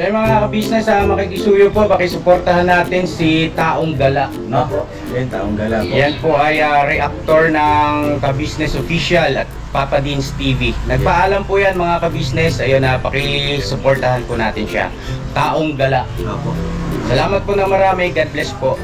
So yung mga ka-business, makikisuyo po, pakisuportahan natin si Taong Gala, no? Yan, Taong Gala po. Yan po ay reactor ng ka-business official at Papa Deans TV. Nagpaalam po yan mga ka-business, ayun na, pakisuportahan po natin siya. Taong Gala. Opo. Salamat po na marami, God bless po.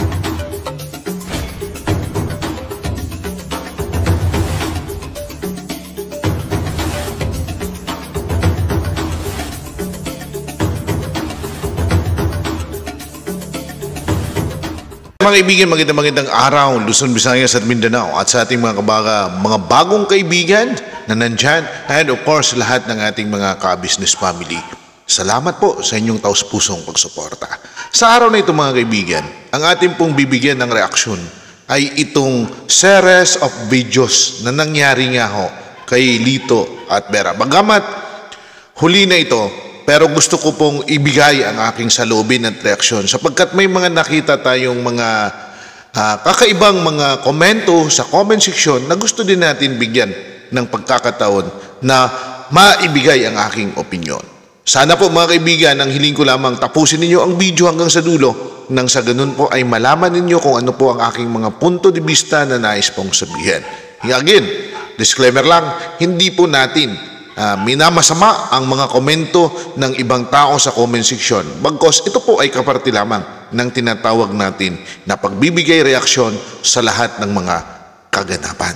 Mga kaibigan, magandang araw, Luzon, Visayas at Mindanao at sa ating mga mga bagong kaibigan na nandyan and of course lahat ng ating mga ka-business family. Salamat po sa inyong taus-pusong pagsuporta. Sa araw na ito mga kaibigan, ang ating pong bibigyan ng reaksyon ay itong series of videos na nangyari nga ho kay Lito at Vera. Bagamat huli na ito, pero gusto ko pong ibigay ang aking saloobin at reaksyon sapagkat may mga nakita tayong mga kakaibang mga komento sa comment section na gusto din natin bigyan ng pagkakataon na maibigay ang aking opinyon. Sana po mga kaibigan, ang hiling ko lamang tapusin ninyo ang video hanggang sa dulo nang sa ganun po ay malaman ninyo kung ano po ang aking mga punto de vista na nais pong sabihin. Again, disclaimer lang, hindi po natin minamasama ang mga komento ng ibang tao sa comment section. Bagkos ito po ay kaparte lamang ng tinatawag natin na pagbibigay reaksyon sa lahat ng mga kaganapan.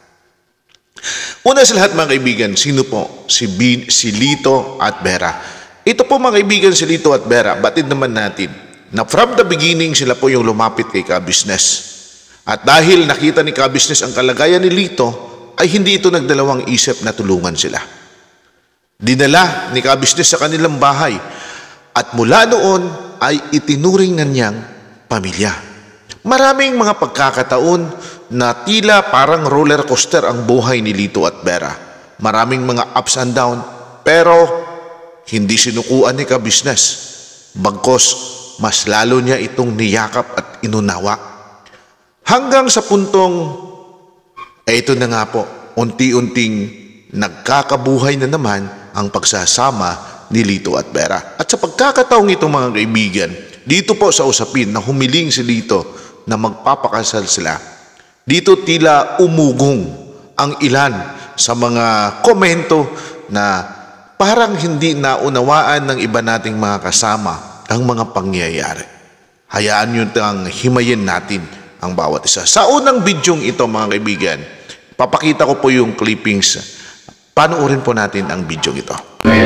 Una sa lahat mga kaibigan, sino po? Si Lito at Vera. Ito po mga kaibigan, si Lito at Vera, batid naman natin na from the beginning sila po yung lumapit kay ka-business. At dahil nakita ni ka-business ang kalagayan ni Lito, ay hindi ito nagdalawang isip na tulungan sila. Dinala ni ka-business sa kanilang bahay at mula noon ay itinuring na niyang pamilya. Maraming mga pagkakataon na tila parang roller coaster ang buhay ni Lito at Vera. Maraming mga ups and down pero hindi sinukuan ni ka-business. Bagkos mas lalo niya itong niyakap at inunawa. Hanggang sa puntong ito na nga po, unti-unting nagkakabuhay na naman ang pagsasama ni Lito at Vera. At sa pagkakataong ito mga kaibigan, dito po sa usapin na humiling si Lito na magpapakasal sila, dito tila umugong ang ilan sa mga komento na parang hindi naunawaan ng iba nating mga kasama ang mga pangyayari. Hayaan nyo ang himayin natin ang bawat isa. Sa unang bidyong ito mga kaibigan, papakita ko po yung clippings. Panoorin po natin ang video ito.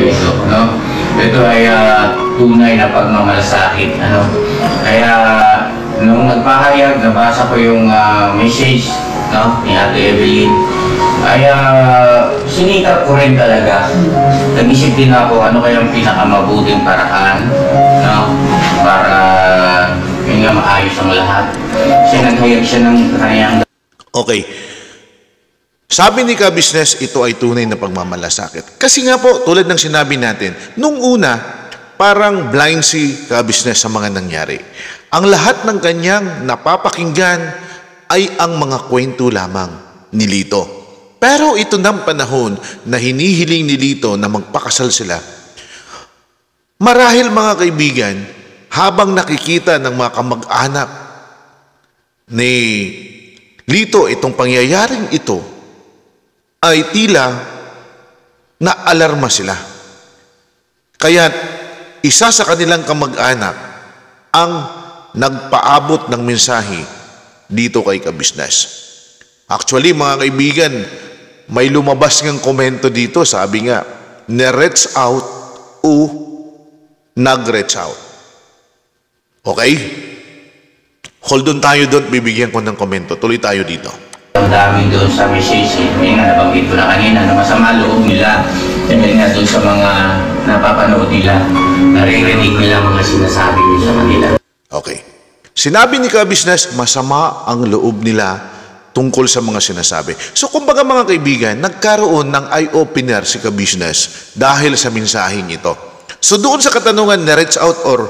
Ito ay tunay na pagmamalasakit. Kaya nung nagpahayag, nabasa ko yung message ni Ate Evelyn, ay sinikap ko rin talaga. Nag-isip din ako ano kayang pinakamabuting paraan para maayos ang lahat. Kasi naghayag siya ng kanyang... Okay. Sabi ni ka-business, ito ay tunay na pagmamalasakit. Kasi nga po, tulad ng sinabi natin, nung una, parang blind si ka-business sa mga nangyari. Ang lahat ng kanyang napapakinggan ay ang mga kwento lamang ni Lito. Pero ito ng panahon na hinihiling ni Lito na magpakasal sila, marahil mga kaibigan, habang nakikita ng mga kamag-anak ni Lito itong pangyayaring ito, ay tila na-alarma sila. Kaya isa sa kanilang kamag-anak ang nagpaabot ng mensahe dito kay ka-business. Actually mga kaibigan, may lumabas ng komento dito, sabi nga, na-reach out o nag-reach out. Okay? Hold on tayo doon, bibigyan ko ng komento. Tuloy tayo dito. Ang dami doon sa message, may nga nabanggit ko na kanina na masama loob nila. Dahil nga doon sa mga napapanood nila, naririnig nila mga sinasabi nila sa kanila. Okay. Sinabi ni ka-business, masama ang loob nila tungkol sa mga sinasabi. So kumbaga mga kaibigan, nagkaroon ng eye-opener si ka-business dahil sa mensaheng ito. So doon sa katanungan na reach out or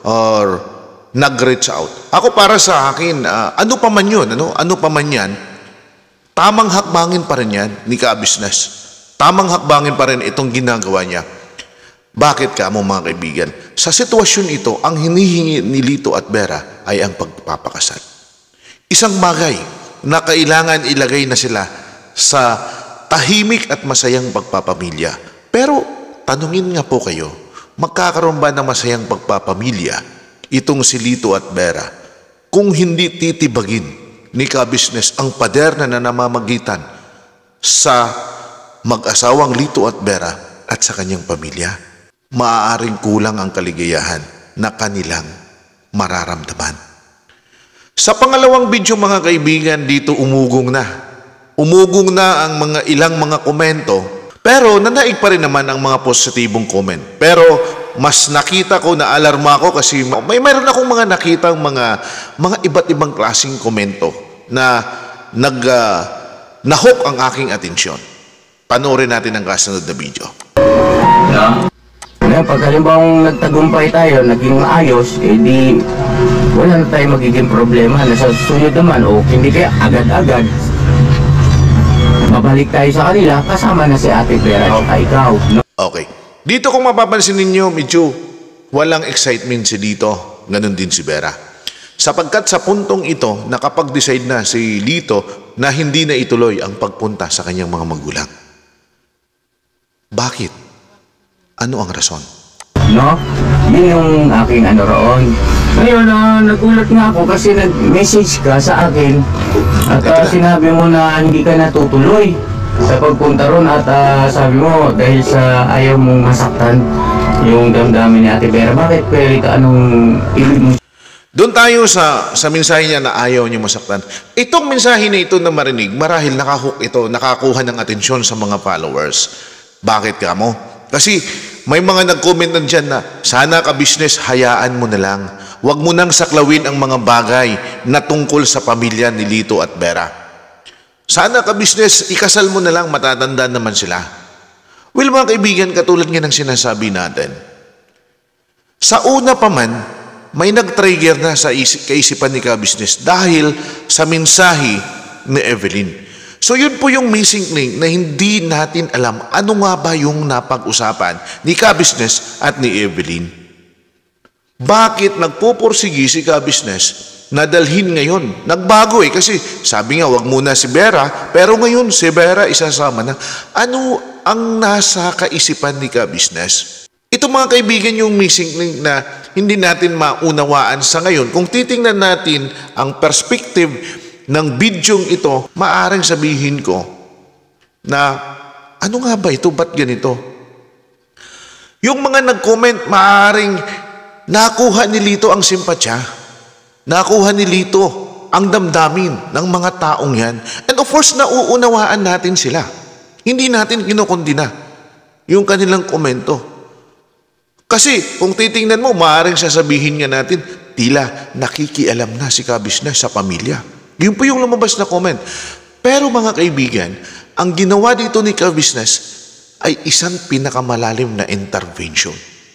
nag-reach out. Ako para sa akin, ano pa man yun, ano pa man yan, tamang hakbangin pa rin yan ni ka-business. Tamang hakbangin pa rin itong ginagawa niya. Bakit ka mo mga kaibigan? Sa sitwasyon ito, ang hinihingi ni Lito at Vera ay ang pagpapakasal. Isang bagay na kailangan ilagay na sila sa tahimik at masayang pagpapamilya. Pero tanungin nga po kayo, magkakaroon ba ng masayang pagpapamilya itong si Lito at Vera kung hindi titibagin ni ka-business ang pader na namamagitan sa mag-asawang Lito at Vera at sa kanyang pamilya? Maaaring kulang ang kaligayahan na kanilang mararamdaman. Sa pangalawang video mga kaibigan, dito umugong na. Umugong na ang ilang mga komento, pero nanaig pa rin naman ang mga positibong comment. Pero mas nakita ko na alarma ako kasi mayroon akong mga nakitang mga iba't ibang klaseng komento na nahok ang aking atensyon. Panoorin natin ang kasunod na video. No? Ngayon, pag halimbawang nagtagumpay tayo, naging maayos, di wala na tayo magiging problema na sa susunod naman, o hindi kaya agad-agad mabalik tayo sa kanila, kasama na si Ate Vera at ikaw. No? Okay. Dito kung mapapansin ninyo, medyo walang excitement si Lito, ganun din si Vera. Sapagkat sa puntong ito, nakapag-decide na si Lito na hindi na ituloy ang pagpunta sa kanyang mga magulang. Bakit? Ano ang rason? No? Yun yung aking roon. Ngayon, nagulat nga ako kasi nag-message ka sa akin at sinabi mo na hindi ka natutuloy sa pagpunta ron at sabi mo dahil sa ayaw mong masaktan yung damdamin ni Ate Vera. Bakit, Perita? Anong ibig mo? Doon tayo sa mensahe niya na ayaw niyo masaktan. Itong mensahe na ito na marinig, marahil nakahook ito, nakakuha ng atensyon sa mga followers. Bakit ka mo? Kasi may mga nag-comment na dyan na sana ka-business, hayaan mo na lang. Huwag mo nang saklawin ang mga bagay na tungkol sa pamilya ni Lito at Vera. Sana ka-business, ikasal mo na lang, matatanda naman sila. Well mga kaibigan, katulad nga ng sinasabi natin, sa una pa man, may nag-trigger na sa kaisipan ni ka-business dahil sa mensahe ni Evelyn. So yun po yung missing link na hindi natin alam ano nga ba yung napag-usapan ni ka-business at ni Evelyn. Bakit nagpupursigi si ka-business na dalhin ngayon? Nagbago kasi sabi nga wag muna si Vera, pero ngayon si Vera isasama na. Ano ang nasa kaisipan ni ka-business? Ito mga kaibigan yung missing link na hindi natin maunawaan sa ngayon. Kung titingnan natin ang perspective ng bidyong ito, maaring sabihin ko na ano nga ba ito? Ba't ganito? Yung mga nag-comment, maaring nakuha ni Lito ang simpatya. Nakuha ni Lito ang damdamin ng mga taong yan. And of course, nauunawaan natin sila. Hindi natin kinukundina yung kanilang komento. Kasi kung titingnan mo, maaring sasabihin nga natin, tila nakikialam na si ka-business sa pamilya. Yun po yung lumabas na comment. Pero mga kaibigan, ang ginawa dito ni ka-business ay isang pinakamalalim na intervention.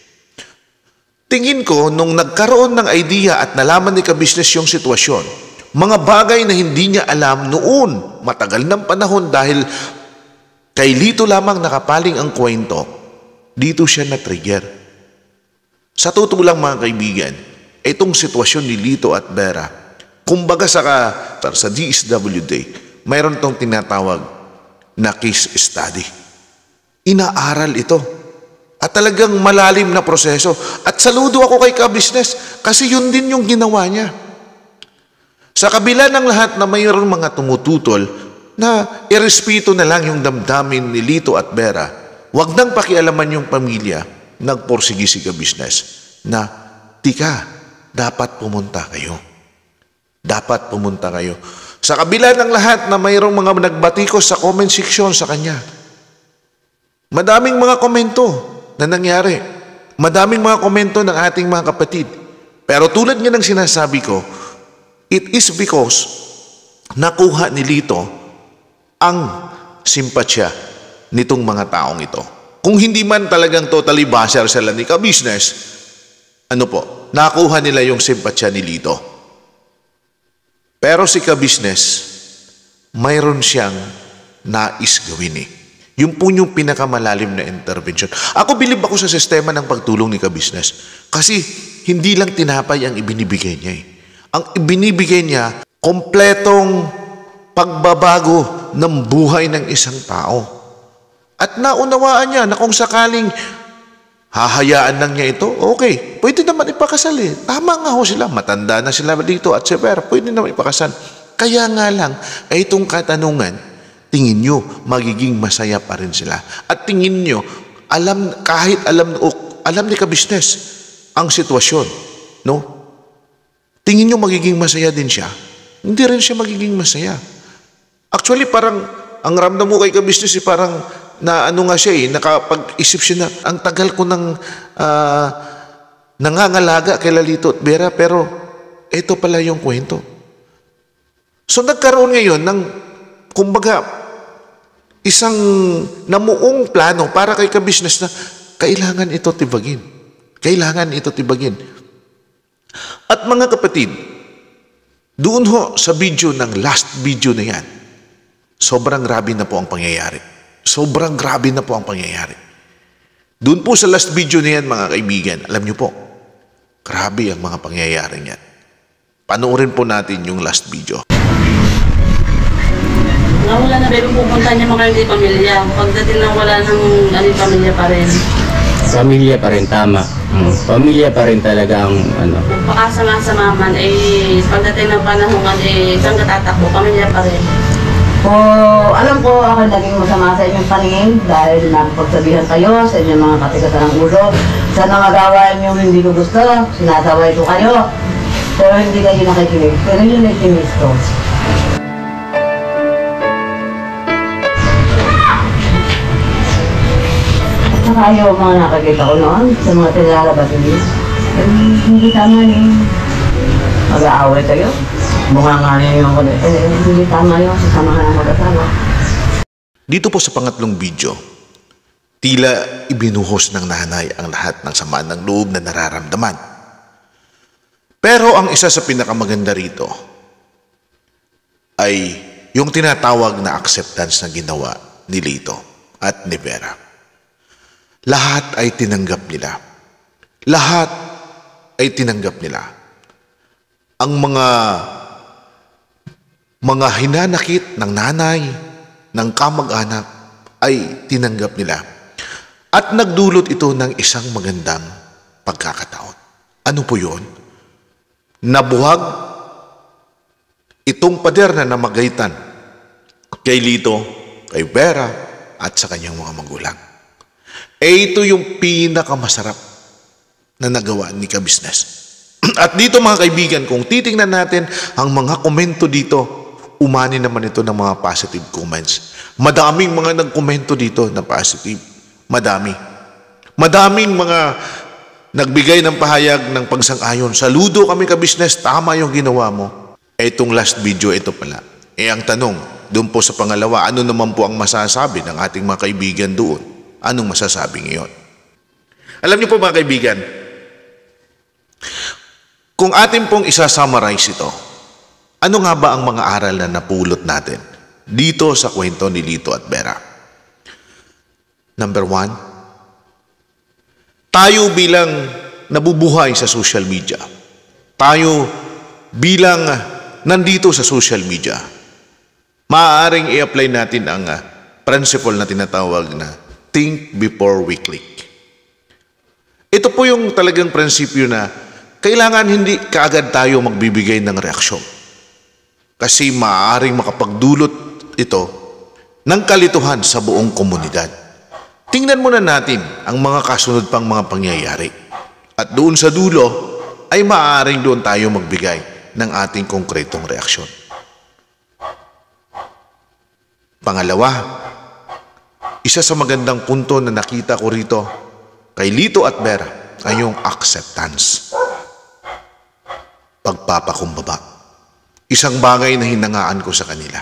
Tingin ko, nung nagkaroon ng idea at nalaman ni ka-business yung sitwasyon, mga bagay na hindi niya alam noon, matagal ng panahon dahil kay Lito lamang nakapaling ang kwento, dito siya na-trigger. Sa totoo lang mga kaibigan, itong sitwasyon ni Lito at Vera, kumbaga sa DSWD, mayroon tong tinatawag na case study. Inaaral ito. At talagang malalim na proseso. At saludo ako kay ka-business kasi yun din yung ginawa niya. Sa kabila ng lahat na mayroon mga tumututol na irespeto na lang yung damdamin ni Lito at Vera, wag nang pakialaman yung pamilya, nagporsigi si ka-business na, tika, dapat pumunta kayo. Dapat pumunta kayo. Sa kabila ng lahat na mayroong mga nagbatikos sa comment section sa kanya. Madaming mga komento na nangyari. Madaming mga komento ng ating mga kapatid. Pero tulad nga ng sinasabi ko, it is because nakuha ni Lito ang simpatya nitong mga taong ito. Kung hindi man talagang totally basher sila ni ka-business, nakuha nila yung simpatya ni Lito. Pero si ka-business, mayroon siyang nais gawin Yung po yung pinakamalalim na intervention. Ako bilib ako sa sistema ng pagtulong ni Ka-Business. Kasi hindi lang tinapay ang ibinibigay niya. Ang ibinibigay niya, kompletong pagbabago ng buhay ng isang tao. At naunawaan niya na kung sakaling hahayaan lang niya ito, okay, pwede naman ipakasal eh. Tama nga ho sila, matanda na sila dito at severe, pwede naman ipakasal. Kaya nga lang, ay itong katanungan, tingin nyo, magiging masaya pa rin sila. At tingin nyo, kahit alam ni Ka-Business ang sitwasyon, no? Tingin nyo magiging masaya din siya? Hindi rin siya magiging masaya. Actually, parang, ang ramdam mo kay Ka-Business, parang, na ano nga siya nakapag-isip siya na, ang tagal ko ng nangangalaga kay Lito at Vera, pero ito pala yung kwento. So nagkaroon ngayon ng, kumbaga, isang namuong plano para kay Ka-Business na kailangan ito tibagin. Kailangan ito tibagin. At mga kapatid, doon ho sa video ng last video na yan, sobrang grabe na po ang pangyayari. Sobrang grabe na po ang pangyayari. Doon po sa last video na yan, mga kaibigan, alam nyo po, grabe ang mga pangyayari niyan. Panoorin po natin yung last video. Wala na baby, pupunta niya mga hindi pamilya. Pagdating na wala ng pamilya pa rin. Pamilya pa rin, tama. Pamilya pa rin talaga ang ano. Pakasama-sama man, pagdating ng panahon, saan katatakbo, pamilya pa rin. Alam ko ako naging masama sa inyong paningin dahil napagsabihan kayo sa inyong mga katigasan ng ulo. Sa nangagawa niyo hindi ko gusto, sinasaway ko kayo. Pero hindi kayo nakikinig. Pero yun ay tinis ko. At saka yung mga nakakita ko noon sa mga tilalabas hindi tama yung mag-aaway kayo. Mukha nga niya yung hindi tama yung sasamahan ng mag-asawa. Dito po sa pangatlong video, tila ibinuhos ng nanay ang lahat ng sama ng loob na nararamdaman. Pero ang isa sa pinakamaganda rito ay yung tinatawag na acceptance na ginawa ni Lito at ni Vera. Lahat ay tinanggap nila. Lahat ay tinanggap nila. Ang mga hinanakit ng nanay, ng kamag-anak ay tinanggap nila. At nagdulot ito ng isang magandang pagkakataon. Ano po yun? Nabuhag itong pader na namagaitan kay Lito, kay Vera, at sa kanyang mga magulang. Ito yung pinakamasarap na nagawa ni Ka-Business. At dito mga kaibigan, kung titingnan natin ang mga komento dito, umani naman ito ng mga positive comments. Madaming mga nagkomento dito na positive. Madaming mga nagbigay ng pahayag ng pagsang-ayon. Saludo kami Ka-Business, tama yung ginawa mo. Itong last video, ito pala. Ang tanong, doon po sa pangalawa, ano naman po ang masasabi ng ating mga kaibigan doon? Anong masasabi ngayon? Alam niyo po mga kaibigan, kung atin pong isa-summarize ito, ano nga ba ang mga aral na napulot natin dito sa kwento ni Lito at Vera? Number 1, tayo bilang nabubuhay sa social media, tayo bilang nandito sa social media, maaaring i-apply natin ang principle na tinatawag na think before we click. Ito po yung talagang prinsipyo na kailangan hindi kaagad tayo magbibigay ng reaksyon. Kasi maaaring makapagdulot ito ng kalituhan sa buong komunidad. Tingnan muna natin ang mga kasunod pang mga pangyayari. At doon sa dulo ay maaaring doon tayo magbigay ng ating konkretong reaksyon. Pangalawa, isa sa magandang punto na nakita ko rito kay Lito at Vera ay yung acceptance. Pagpapakumbaba. Isang bagay na hinangaan ko sa kanila.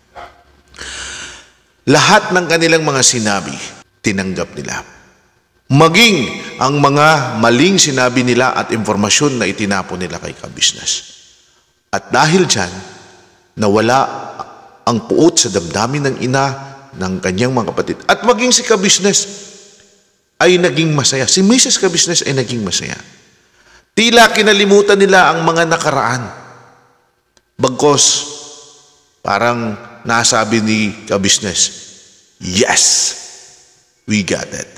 Lahat ng kanilang mga sinabi, tinanggap nila. Maging ang mga maling sinabi nila at impormasyon na itinapon nila kay Ka-Business. At dahil dyan, nawala ang puot sa damdamin ng ina ng kanyang mga kapatid. At maging si Kabisnes ay naging masaya. Si Mrs. Kabisnes ay naging masaya. Tila kinalimutan nila ang mga nakaraan. Bagkos, parang nasabi ni Kabisnes, yes, we got it.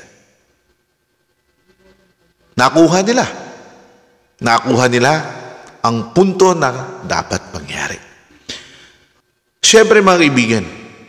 Nakuha nila. Nakuha nila ang punto na dapat mangyari. Siyempre mga kaibigan,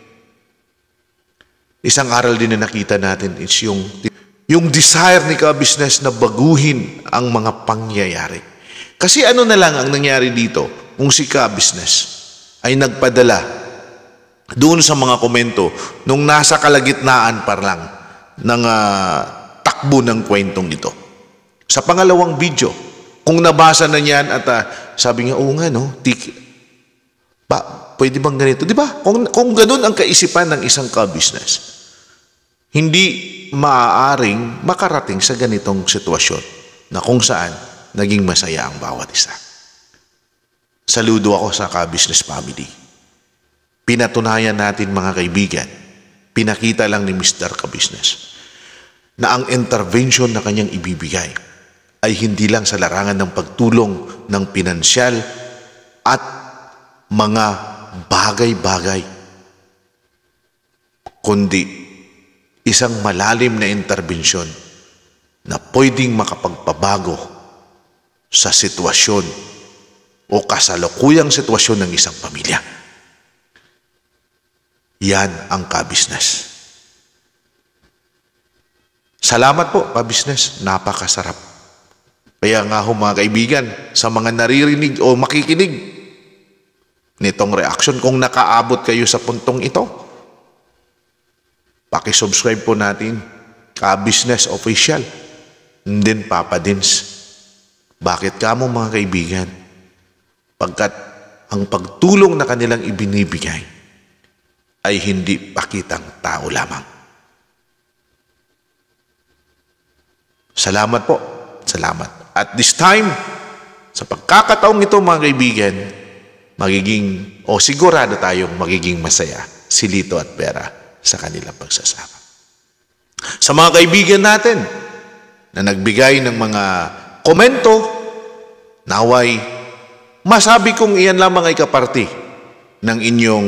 isang aral din na nakita natin is yung desire ni Kabisnes na baguhin ang mga pangyayari. Kasi ano na lang ang nangyari dito kung si Kabisnes ay nagpadala doon sa mga komento nung nasa kalagitnaan pa lang ng takbo ng kwentong ito. Sa pangalawang video, kung nabasa na niyan at sabi niya, oo nga no, pwede bang ganito? Di ba? Kung ganun ang kaisipan ng isang Kabisnes, hindi maaaring makarating sa ganitong sitwasyon na kung saan naging masaya ang bawat isa. Saludo ako sa Kabisnes family. Pinatunayan natin mga kaibigan, pinakita lang ni Mr. Kabisnes na ang intervention na kanyang ibibigay ay hindi lang sa larangan ng pagtulong ng pinansyal at mga bagay-bagay, kundi isang malalim na interbensyon na pwedeng makapagpabago sa sitwasyon o kasalukuyang sitwasyon ng isang pamilya. Yan ang Kabisnes. Salamat po, Kabisnes. Napakasarap. Kaya nga ho mga kaibigan, sa mga naririnig o makikinig nitong reaction, kung nakaabot kayo sa puntong ito, paki-subscribe po natin, Kabisnes Official, and then Papa Dins. Bakit kamo mga kaibigan? Pagkat ang pagtulong na kanilang ibinibigay ay hindi pakitang tao lamang. Salamat po. Salamat. At this time, sa pagkakataong ito mga kaibigan, sigurado tayong magiging masaya si Lito at Vera sa kanilang pagsasama. Sa mga kaibigan natin na nagbigay ng mga komento, naway masabi kong iyan lamang ay kaparti ng inyong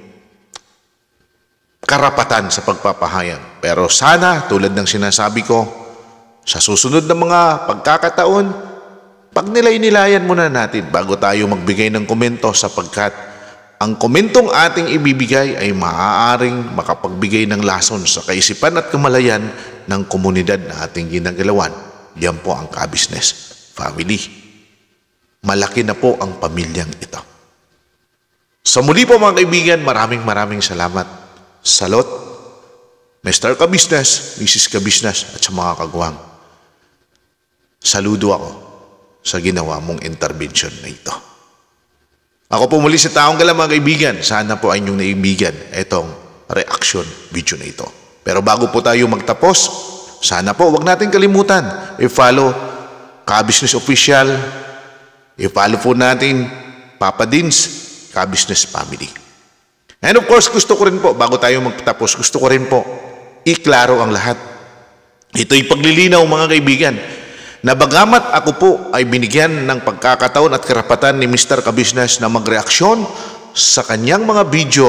karapatan sa pagpapahayag. Pero sana, tulad ng sinasabi ko, sa susunod na mga pagkakataon, pagnilay-nilayan muna natin bago tayo magbigay ng komento, sapagkat ang komentong ating ibibigay ay maaaring makapagbigay ng lason sa kaisipan at kamalayan ng komunidad na ating ginagalawan. Yan po ang Kabisnes family. Malaki na po ang pamilyang ito. Sa muli po mga kaibigan, maraming salamat. Salot, Mr. Kabisnes, Mrs. Kabisnes, at sa mga kagawang. Saludo ako sa ginawa mong intervention na ito. Ako po muli si Taong Gala mga kaibigan. Sana po ay inyong naibigan itong reaction video na ito. Pero bago po tayo magtapos, sana po wag natin kalimutan i-follow Kabisnes Official, i-follow po natin Papa Dins, Kabisnes Family. And of course, gusto ko rin po, bago tayo magtapos, gusto ko rin po iklaro ang lahat. Ito'y paglilinaw mga kaibigan, na bagamat ako po ay binigyan ng pagkakataon at karapatan ni Mr. Kabisnes na magreaksyon sa kanyang mga video,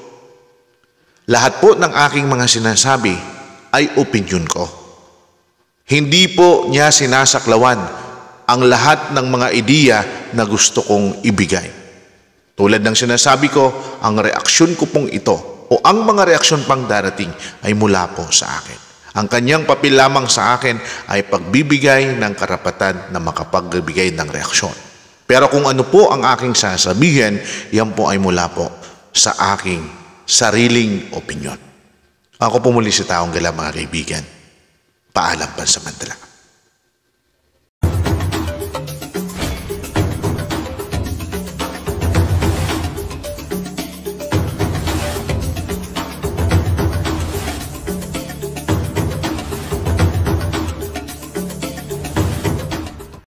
lahat po ng aking mga sinasabi ay opinion ko. Hindi po niya sinasaklawan ang lahat ng mga ideya na gusto kong ibigay. Tulad ng sinasabi ko, ang reaksyon ko pong ito o ang mga reaksyon pang darating ay mula po sa akin. Ang kanyang papel lamang sa akin ay pagbibigay ng karapatan na makapagbigay ng reaksyon. Pero kung ano po ang aking sasabihin, yan po ay mula po sa aking sariling opinyon. Ako po muli si Taong Gala mga kaibigan. Paalam pansamantala.